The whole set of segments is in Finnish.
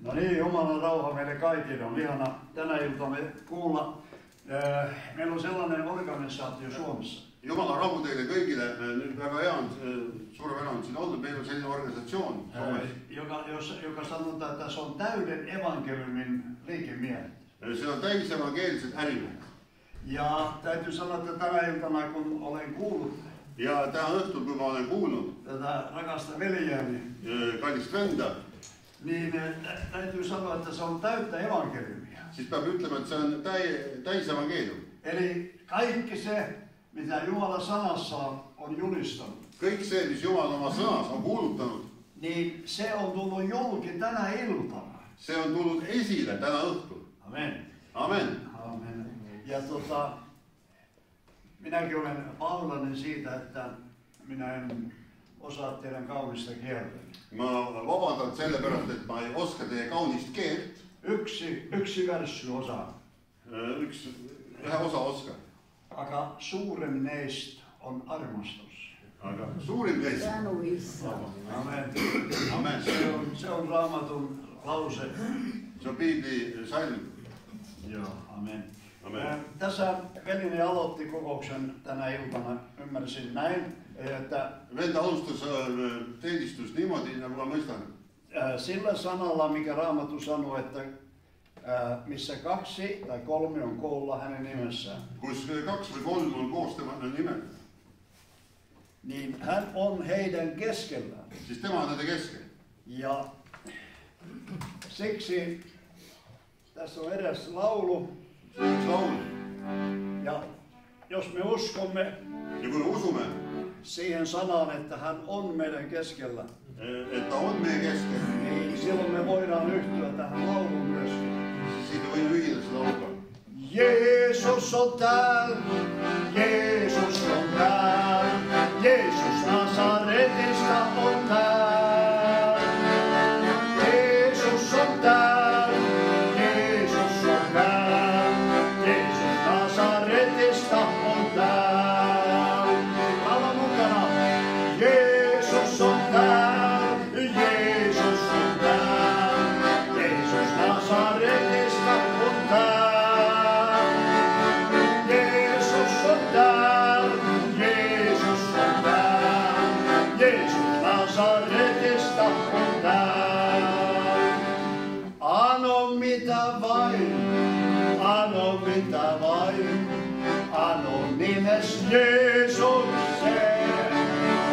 No niin, Jumalan rauha meille kaikille. On ihana tänä iltana kuulla. Meillä on sellainen organisaatio Suomessa. Jumala rahu teile kõigile. Nüüd väga hea on, suurem on siin olnud. Meil on selline organisatsioon Suomessa. Joka sanotaan, että se on täyden evankeliumin liikemiehet. Se on täisevankeeliset ärimiehet. Ja täytyy sanoa, että tänä iltana kun olen kuullut ja täna õhtul, kui ma olen kuulnud tätä rakasta veljääni, kallist venda, niin täytyy sanoa, että se on täyttä evankeliumia. Siis peab ütlema, että se on täisevankelium. Eli kaikki se, mitä Jumala sanassa on julistanut, kõik see, mis Jumal oma sõnas on kuulutanud, niin se on tullut julki tänä iltana. Se on tullut esile tänä õhtul. Amen. Amen. Amen. Ja minäkin olen pahoillani siitä, että minä en osaa teidän kaunista kieltä. Ma vabandan sellepärast, et ma ei oska teie kaunist keelt. Yksi värssy osaa. Ühe osa oskan. Aga suurem neist on armastus. Aga suurim neist. Amen. Amen. Se on Raamatun lause. Se on Piibli salm. Joo, amen. Amen. Tässä veljeni aloitti kokouksen tänä iltana, ymmärsin näin, että venda alustas teenistus niimoodi, nagu ma mõistan. Sillä sanalla, mikä Raamattu sanoo, että missä 2 tai 3 on koolla hänen nimessään. Kus 2 või 3 on koos tema nimel. Niin hän on heidän keskellään. Siis tema on nende keskel. Ja siksi tässä on eräs laulu. Ja jos me uskomme ja kun me usumme siihen sanaan, että hän on meidän keskellä, että on meidän keskellä, niin silloin me voidaan yhtyä tähän lauluun myöskin. Siitä voimme yhdessä sitä laulaa. Jeesus on täällä, Jeesus on täällä, Jeesus Nasaretista on täällä. Jeesus on täällä, Jeesus on täällä, Jeesus Nasaretista on täällä. Laula mukana. Jeesus on täällä, Jeesus on täällä, Jeesus Nasaretista on täällä. Nasaretista on täällä. Ano mitä vain, ano nimes Jeesukseen.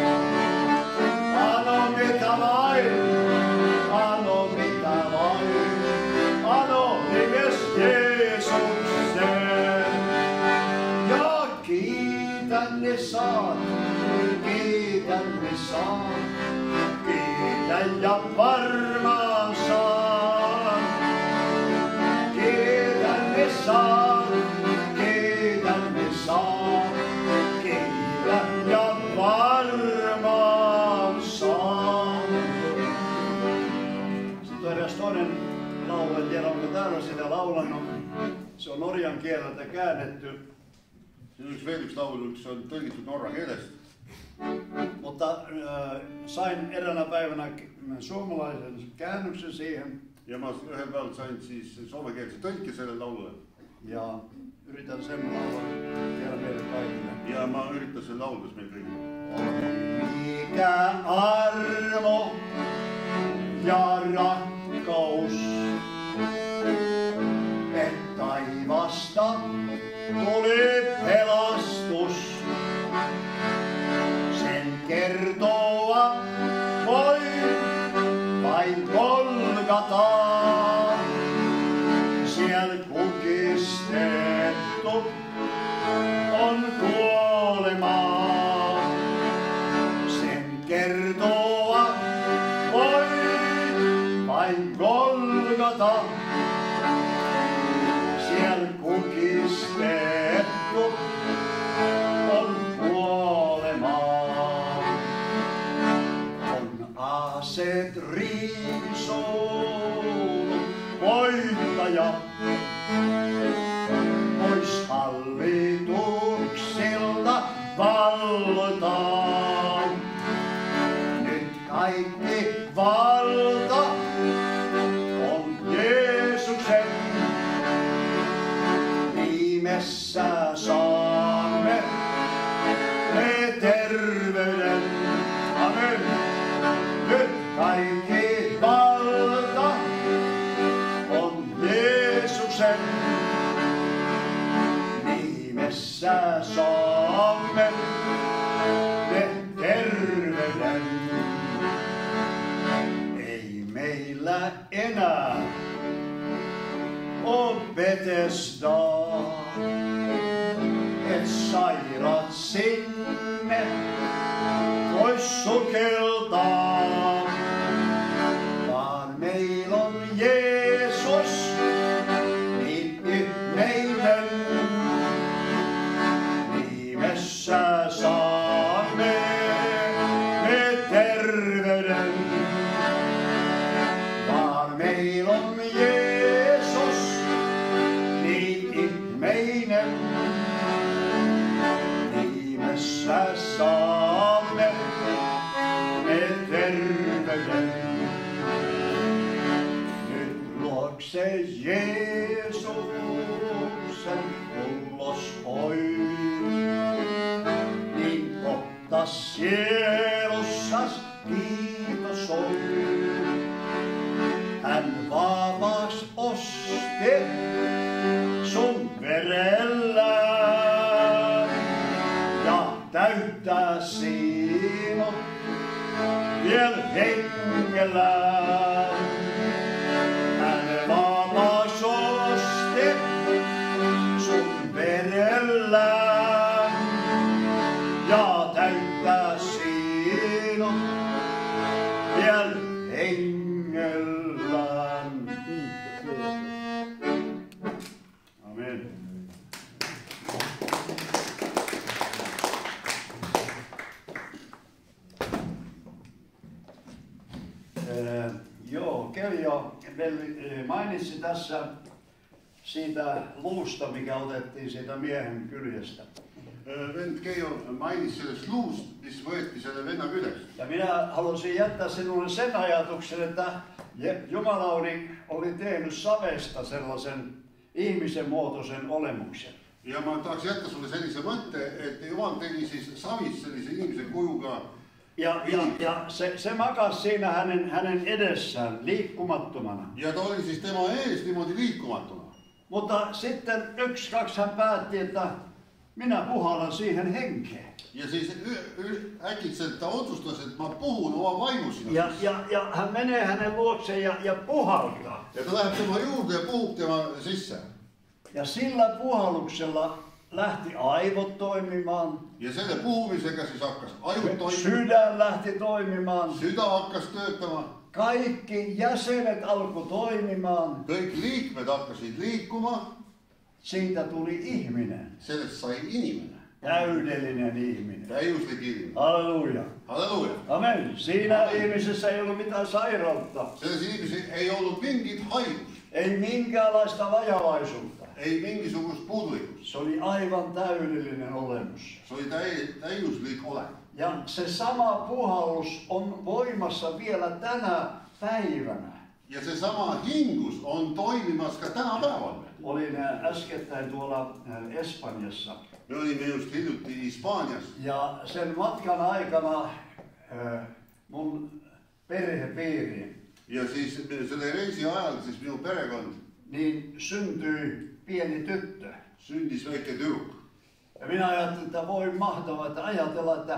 Ano mitä vain, ano nimes Jeesukseen. Ja kiitän ne saat, kiitän ja varmaan saan. Kiitän ne saan, kiitän ja varmaan saan. Sitten on eräs toinen laulu, en tiedä onko täällä sitä laulannut. Se on norjan kieleltä käännetty. Siin on veel üks laul, mis on tõlgitud norra keelest. Mutta sain eräänä päivänä suomalaisen käännöksen siihen. Ja ma ühel päeval sain siis soomekeelse tõlke selle laulule. Ja yritän sen laulaa vielä meille kaikille. Ja ma üritan sen lauldas meil kõigile. Mikä armo ja rakkaus, et taivasta tuli pelastus. Sen kertoa voi vain Golgataa. Siellä kukistettu on kuolemaa. Sen kertoa voi vain Golgataa. Siellä kukistettu on kuolemaa. On aseet riisunut voittaja. Pois hallituksilta valtaa. Nyt kaikki valta on meillä enää on Betesda, et sairaat sinne vois sukeltaa, vaan meillä on Jeesus, niin ihmeinen, nimessä saamme me terveyden, vaan meillä on Jeesus, niin ihmeinen, nimessä saamme me terveyden. Nyt luokse Jeesuksen ulos oi, niin kohta sielussas kiitos oi. Hän vapaaks osti sun verellä ja täyttää sinut vielä hengellään. Hän vapaaks osti sun verellä ja täyttää sinut vielä hengellään. Amen. Joo, Keljo mainitsi tässä siitä luusta, mikä otettiin siitä miehen kyljestä. Vend Keijo mainis sellest luust, mis võeti selle venna küljest. Ja minä halusin jättää sinulle sen ajatuksen, että Jumala oli tehnyt savesta sellaisen ihmisen muotoisen olemuksen. Ja ma tahaks jätta sulle sellise mõtte, et Jumal tegi siis savist sellise inimese kujuga. Ja se makas siinä hänen edessään liikkumattomana. Ja ta oli siis tema ees niimoodi liikumatuna. Mutta sitten 1-2 hän päätti, että minä puhallan siihen henkeen. Ja siis äkitselt ta otsustas, että mä puhun oma vaimu sinä. Ja hän menee hänen luokseen ja puhaltaa. Ja ta läheb tema juurde ja puhub tema sisse. Ja sillä puhalluksella lähti aivot toimimaan. Ja selle puhumisega siis hakkas ajut toimimaan. Sydän lähti toimimaan. Sydä hakkas töötama. Kaikki jäsenet alkoi toimimaan. Kõik liikmed hakkasid liikuma. Siitä tuli ihminen. Sellest sai inimene. Täydellinen ihminen. Täyduslik inimene. Halleluja. Halleluja. Amen. Siinä ihmisessä ei ollut mitään sairautta. Selles inimeses ei ollut mingit haigust. Ei minkäänlaista vajavaisuutta. Ei mingisugust puudulikkust. Se oli aivan täydellinen olemus. Se oli täyduslik olek. Ja se sama puhallus on voimassa vielä tänä päivänä. Ja se sama hingus on toimimas ka tänapäeval. Olin äskettäin tuolla Espanjassa. Me olimme just hiljuti Hispaanias. Ja sen matkan aikana mun perhepiiri. Ja siis selle reisi ajal siis minu perekond. Niin syntyi pieni tyttö. Sündis väike tüdruk. Ja minä ajattelin, että voi mahtavaa, että ajatella, että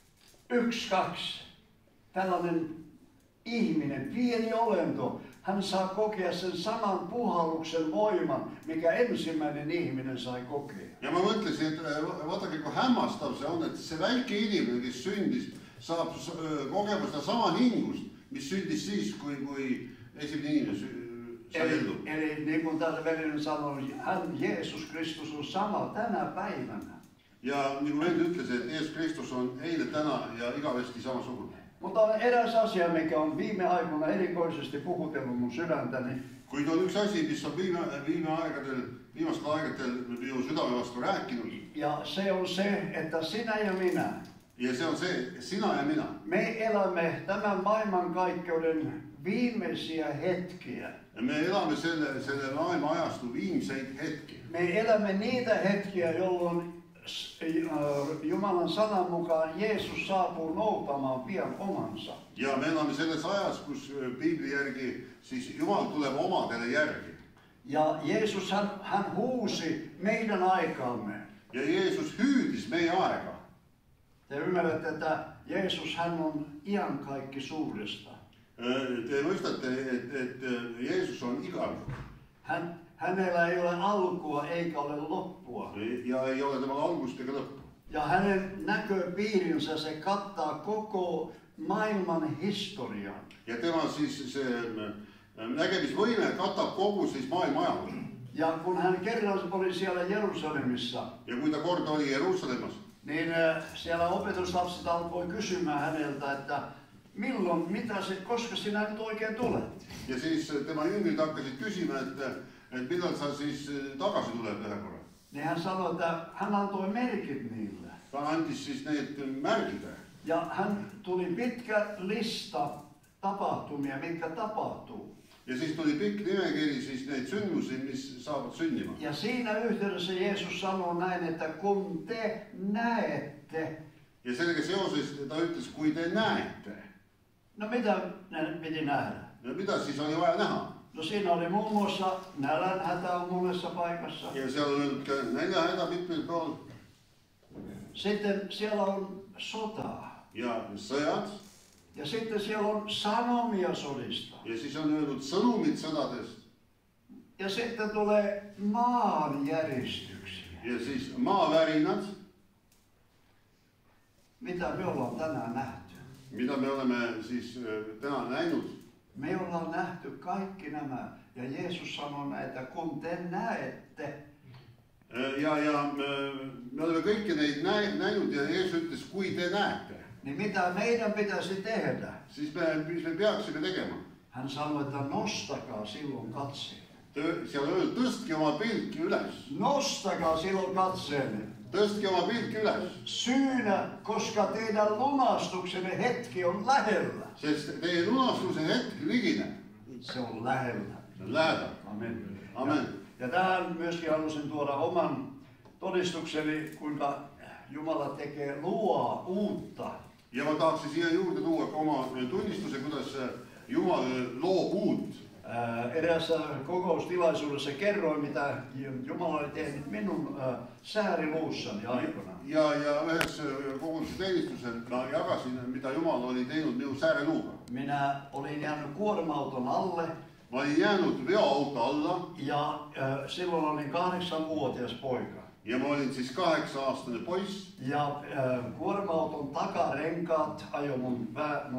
1-2 tällainen ihminen, pieni olento, hän saa kokea sen saman puhalluksen voiman, mikä ensimmäinen ihminen sai kokea. Ja ma mõtlesin, et vaadake, kui hämmastav see on, et see väike inimene, kes sündis, saab kogema seda sama hingust, mis sündis siis, kui esimene inimene sai ellu. Eli niin kuin täällä velinen sanoi, Jeesus Kristus on sama tänä päivänä. Ja niin kuin veli ütles, että Jeesus Kristus on eilen, tänään ja igavesti samasugune. Mutta on eräs asia, mikä on viime aikoina erikoisesti puhutellut mun sydäntäni. Kuid on üks asi, mis on viimastel aegadel minu südame vastu rääkinud. Ja se on se, että sinä ja minä. Ja se on se, sinä ja minä. Me elämme tämän maailmankaikkeuden viimeisiä hetkiä. Ja me elämme selle maailma ajastu viimseid hetkiä. Me elämme niitä hetkiä, jolloin Jumalan sanan mukaan Jeesus saapuu noutamaan pian omansa. Ja me elämme selles ajas, kus Piibli järgi siis Jumal tuleb omadele järgi. Ja Jeesus hän huusi meidän aikaamme. Ja Jeesus hyytis meie aikaa. Te ymmärrätte, että Jeesus hän on iankaikkisuudesta. Te mõistate, et Jeesus on igav. Hänellä ei ole alkua eikä ole loppua. Ja ei ole temalla algust ega lõppu. Ja hänen näköpiirinsä se kattaa koko maailman historian. Ja tema siis see nägemisvõime katab kogu siis maailma ajalugu. Ja kun hän kerran oli siellä Jerusalemissa, ja kui ta kord oli Jerusalemmas, niin siellä opetuslapset alkoi kysymään häneltä, että koska sinä nyt oikein tulet? Ja siis tema jüngrid hakkasid küsima, et millal sa siis tagasi tuleb ühe korra. Niin hän sanoi, että hän antoi merkit niille. Ta andis siis need märgid. Ja hän tuli pitkä lista tapahtumia, mitkä tapahtuu. Ja siis tuli pikk nimekiri siis neid sündmusi, mis saavad sünnima. Ja siinä yhteydessä Jeesus sanoo näin, että kun te näette. Ja sellega seoses ta ütles, kui te näete. No mitä ne piti nähdä? No mitä siis oli vaja näha? No siinä oli muun muassa nälänhätä on monessa paikassa. Ja siellä on öeldud ka näljahäda mitmel pool. Sitten siellä on sotaa. Ja sõjad. Ja sitten siellä on sanomia sodista. Ja siis on öeldud sõnumid sõdadest. Ja sitten tulee maanjäristyksiä. Ja siis maavärinad. Mitä me ollaan tänään nähty? Mitä me olemme siis tänään näinud? Me ollaan nähty kaikki nämä. Ja Jeesus sanoo näitä, kun te näette. Ja me olemme kaikki neid näinud ja Jeesus ütles, kui te näete. Niin mitä meidän pitäisi tehdä? Siis me peaksime tegema. Hän sanoi, että nostakaa silloin katseenne. Siellä on öeldud, tõstke oma pilki üles. Nostakaa silloin katseenne. Tõstke oma pilki üles. Syynä, koska teidän lunastuksenne hetki on lähellä. Sest teie lunastuse hetki ligine. Se on lähellä. Se on lähellä. Amen. Amen. Ja tähän myöskin halusin tuoda oman todistukseni, kuinka Jumala luo uutta. Ja ma tahaksin siia juurde tuua oma tunnistuse, kuidas Jumal loob uut. Eräässä kokoustilaisuudessa kerroin, mitä Jumala oli tehnyt minun sääriluussani aikoinaan. Ja ühes kogudusteenistusen ma jagasin, mitä Jumal oli teinud minu sääreluuga. Minä olin jäänyt kuorma-auton alle. Ma olin jäänud veoauto alla. Ja silloin olin 8-vuotias poika. Ja ma olin siis 8-aastane poiss. Ja kuorma-auton takarenkaat ajoi mun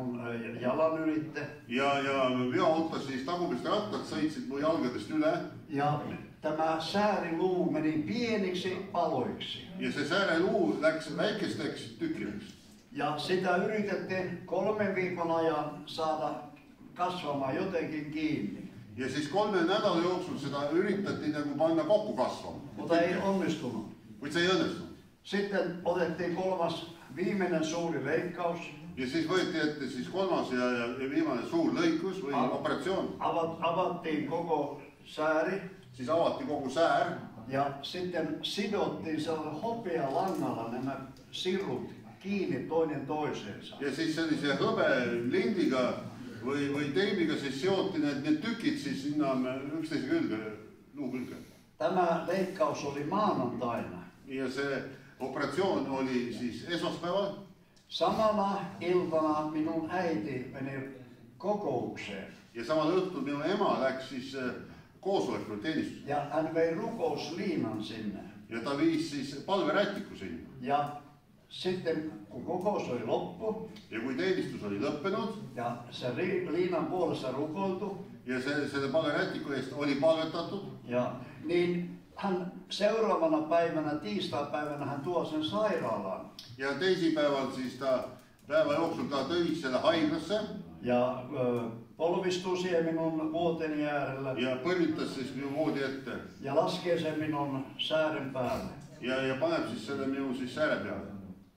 jalan ylitte. Ja veoauto siis tagumist rattad sõitsid mu jalgadest üle. Ja tämä sääriluu meni pieniksi paloiksi. Ja see sääreluu läks väikesteks tükkideks. Ja sitä yritettiin 3 viikon ajan saada kasvamaan jotenkin kiinni. Ja siis 3 nädala jooksul seda üritati nagu panna kokku kasvama. Mutta ei onnistunut. Kuid se ei õnnestunud. Sitten otettiin viimeinen suuri leikkaus. Ja siis võeti ette siis 3. ja viimane suur lõikus või operatsioon. Avattiin koko sääri. Siis avati kogu säär. Ja sitten sidottiin sellainen hopealangalla nämä sirut kiinni toinen toiseensa. Ja siis sellise hõbelindiga või teibiga siis seoti need tükid siis sinna üksteise külge, luu külge. Tämä leikkaus oli maanantaina. Ja se operatsioon oli siis esmaspäeval. Samana iltana minun äiti meni kokoukseen. Ja samal õhtul minu ema läks siis koosolekule teenistusele. Ja hän vei rukousliinan sinne. Ja ta viis siis palverätiku sinna. Ja sitten kun kokous oli loppu. Ja kui teenistus oli lõppenud. Ja se liinan puolessa rukoiltu. Ja selle palverätiku eest oli palvetatud. Ja niin hän seuraavana päivänä, tiistaipäivänä hän tuo sen sairaalaan. Ja teisipäeval siis ta päeva jooksul ta tõi selle haiglasse. Ja polvistuu siihen minun vuoteni äärellä. Ja põrjutas siis minu voodi ette. Ja laskee sen minun säären päälle. Ja paneb siis selle minu siis sääre peale.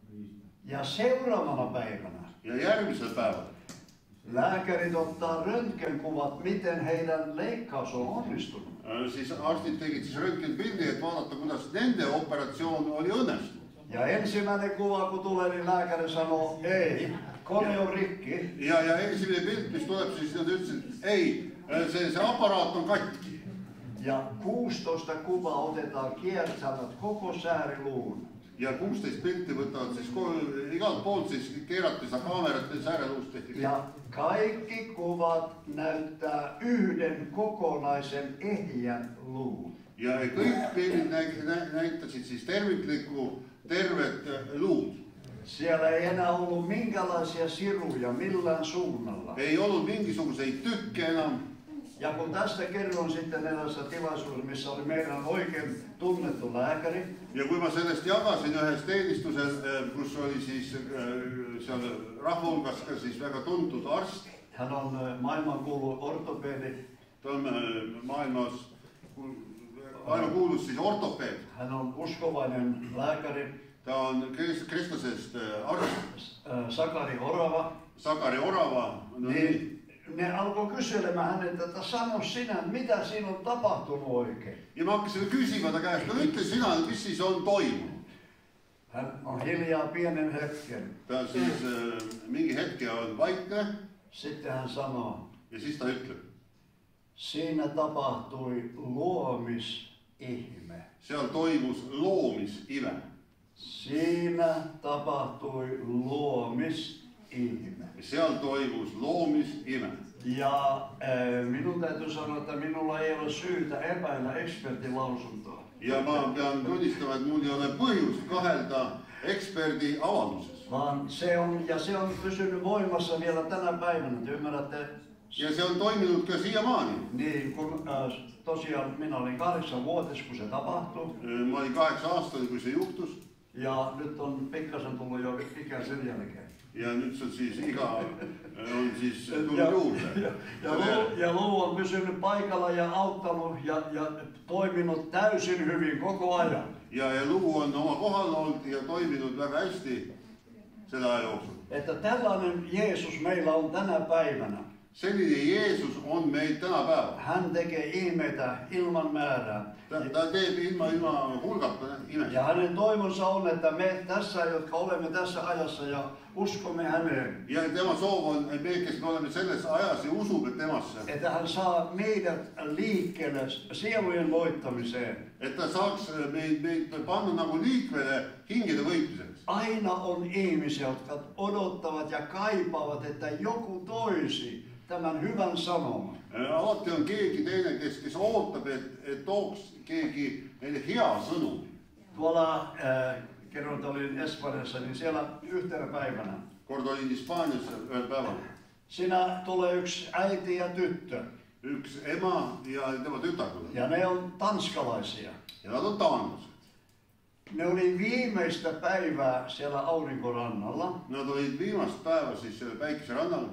Ja seuraavana päivänä. Ja järgmisel päeval. Lääkärit ottaa röntgenkuvat, miten heidän leikkaus on onnistunut. Siis arstit tegid siis röntgenpildi, et vaadata, kuidas nende operatsioon oli õnnestunud. Ja ensimmäinen kuva, kun tulee, niin lääkäri sanoo, ei, kone on rikki. Ja ensimmäinen pilt, mis tuleb, siis nad ütlesid, ei, se aparaat on katki. Ja 16 kuvaa otetaan kiertävät koko sääriluun. Ja 16 pilti võtavad siis igalt poolt siis keerati seda kaamerat ja sääreluust tehti. Ja Kaikki kuvat näyttää yhden kokonaisen ehjän luun. Ja kõik pildid näitasid siis terviklikku, tervet luud. Siellä ei enää ollut minkälaisia siruja millään suunnalla. Ei ollut mingisuguseid tükke enam. Ja kun tästä kerron sitten erässä tilaisuudessa, missä oli meidän oikein tunnettu lääkäri. Ja kui ma sellest jagasin ühes teenistusel, kus oli siis seal rahva hulgas ka siis väga tuntud arst. Hän on maailmankuulu ortopedi. Ta on maailmas ainkuulus siis ortopeed. Hän on uskovainen lääkäri. Ta on kristlasest arst. Sakari Orava. Sakari Orava. Niin, ne alkoi kyselemään häneltä, että sano sinä, mitä siinä on tapahtunut oikein. Ja mä hakkasin kysymään ta käest, no ütle sinä, mis siis on toimunut. Hän on hiljaa pienen hetken. Ta siis mingi hetke on vaikne. Sitten hän sanoo. Ja siis ta ütleb. Siinä tapahtui luomisihme. Seal toimus loomisive. Siinä tapahtui luomisihme. Seal toimus loomisive. Ja minun täytyy sanoa, että minulla ei ole syytä epäillä ekspertin lausuntoa. Ja ma pean tunnistama, että mun ei ole põhjust kahelda eksperdi avalduses. Vaan se on pysynyt voimassa vielä tänä päivänä, te ymmärrätte? Ja se on toiminut ka siiamaani. Niin, kun tosiaan minä olin 8-vuotias, kun se tapahtui. Mä olin 8-aastane, kun se juhtus. Ja nyt on pikkasen tullut jo ikää sen jälkeen. Ja nyt se on siis iga on siis tullut juurde. Ja luu on pysynyt paikalla ja auttanut ja toiminut täysin hyvin koko ajan. Ja luu on oma kohdalla ollut ja toiminut väga hästi selle ajan jooksul. Että tällainen Jeesus meillä on tänä päivänä. Selline Jeesus on meil tänä päevänä. Hän tekee ihmeitä ilman määrää. Ta teeb ilman hulgata imesid. Ja hänen toivonsa on, että me tässä, jotka olemme tässä ajassa ja uskomme häneen. Ja tema soov on, et me, kes me oleme selles ajas ja usume temasse. Että hän saa meidät liikkeelle sielujen voittamiseen. Että saaks meid panna nagu liikvele hingede võitluseks. Aina on ihmisiä, jotka odottavat ja kaipaavat, että joku toisi tämän hyvän sanoman. Alati on keegi teine, kes ootab, et tooks keegi neile hea sõnum. Tuolla, kerron, että olin Espanjassa, niin siellä yhtenä päivänä. Kord olin Hispaaniassa yhden päeval. Siinä tulee yksi äiti ja tyttö. Yksi ema ja tema tytär. Ja ne on tanskalaisia. Ja nad on taanlased. Ne oli viimeistä päivää siellä aurinkorannalla. Nad olid viimast päeva siis siellä päikeserannalla.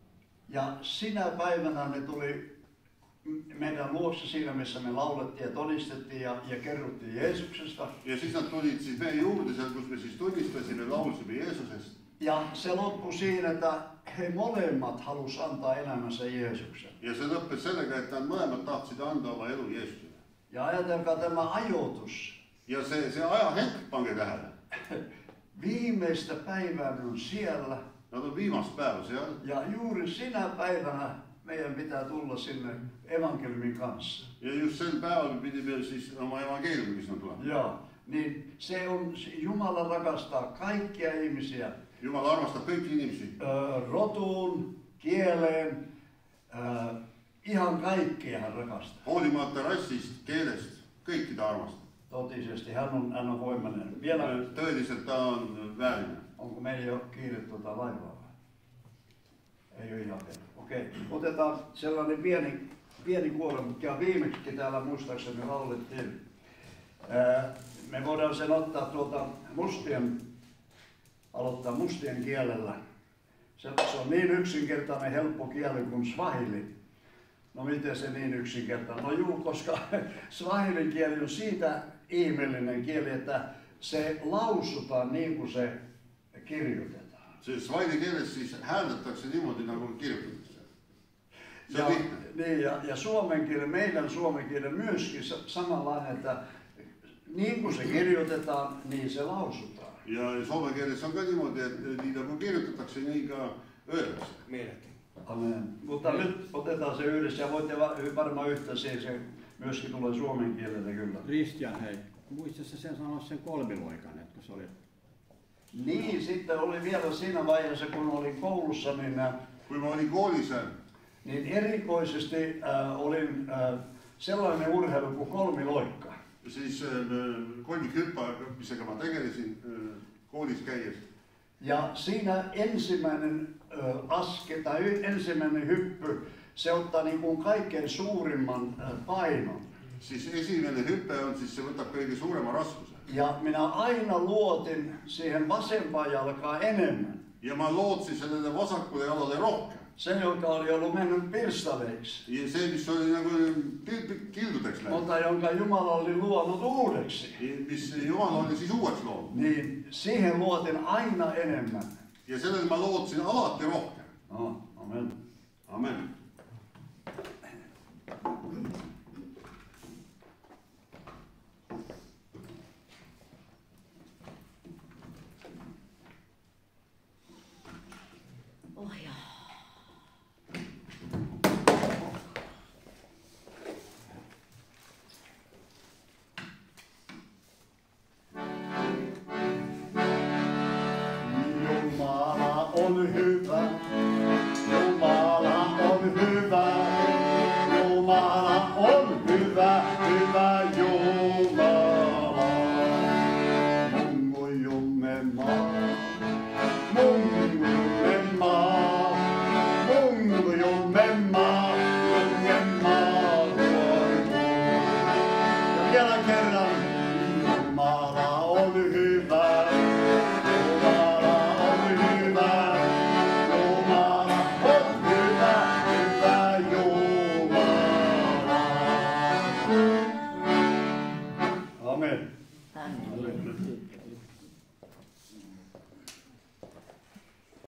Ja sinä päivänä ne tuli meidän luokse siinä, missä me laulettiin ja todistettiin ja kerrottiin Jeesuksesta. Ja siis nad tulid siis meie juurde seal, kus me siis tunnistasime ja laulsime Jeesusest. Ja se loppui siinä, että he molemmat halusi antaa elämänsä Jeesuksen. Ja se lõppes sellega, et nad mõlemad tahtsid anda oma elu Jeesusele. Ja ajatelkaa tämä ajoitus. Ja se ajahetk, pange tähele. Viimeistä päivää ne on siellä. Nad on viimast päeva seal. Ja juuri sinä päivänä meidän pitää tulla sinne evankeliumin kanssa. Ja just sel päeval me pidime siis oma evankeeliumi sinna tulema. Joo, niin se on, Jumala rakastaa kaikkia ihmisiä. Jumal armastab kõiki inimesi. Rotuun, kieleen, ihan kaikkia hän rakastaa. Hoolimata rassist, keelest, kõiki ta armastab. Totisesti, hän on voimainen. Vielä, tõeliselt ta on väärine. onko meillä jo kiire tuota laivaa vai? Ei ole ihan vielä. Okei, otetaan sellainen pieni kuole, mutta viimeksi täällä muistaakseni laulettiin. Me voidaan sen ottaa tuolta aloittaa mustien kielellä. Se on niin yksinkertainen helppo kieli kuin swahili. No miten se niin yksinkertainen? No juu, koska swahilin kieli on siitä ihmeellinen kieli, että se lausutaan niin kuin se kirjoitetaan. Se swahili keeles siis hääldatakse niimoodi nagu kirjutatakse. Se on lihtne. Niin, ja suomen kieli, meidän suomen kieli myöskin samanlainen, että niin kuin se kirjoitetaan, niin se lausutaan. Ja soome keeles on ka niimoodi, et nii nagu kirjutatakse, niin ka öeldakse. Meilläkin. Amen. Mutta nyt otetaan se yhdessä ja voitte varmaan yhtä se myöskin tulee suomen kielellä kyllä. Kristian, hei, muistatko sen sanoa sen kolmiloikan, että se oli? Niin, sitten oli vielä siinä vaiheessa, kun olin koulussa, niin Kui ma olin koolis, niin erikoisesti olin sellainen urheilu kuin kolmiloikka. siis kolmikhüppisega ma tegelesin koolis käies. Ja siinä ensimmäinen tai ensimmäinen hyppy, se ottaa niin kuin kaikkein suurimman painon. Siis esimene hüpe on, siis se võtab kõige suurema raskuse. Ja minä aina luotin siihen vasempaan jalkaan enemmän. Ja ma lootsin sellele vasakule jalale rohkem. Se, joka oli ollut mennyt pirstaleiksi. Ja see, mis oli nagu kildudeks läinud. Mutta jonka Jumala oli luonut uudeksi. Mis Jumal oli siis uueks loonud. Niin siihen luotin aina enemmän. Ja sellele ma lootsin alati rohkem. No, amen. Amen. Oh ja. Jumala on hyvä. Jumala on hyvä. Jumala on hyvä. Hyvä Jumala. Mungu Jumema. Mungu Jumema. Mungu Jumema. Jumema. Ja vielä kerran. Jumala on hyvä. Amen. Amen.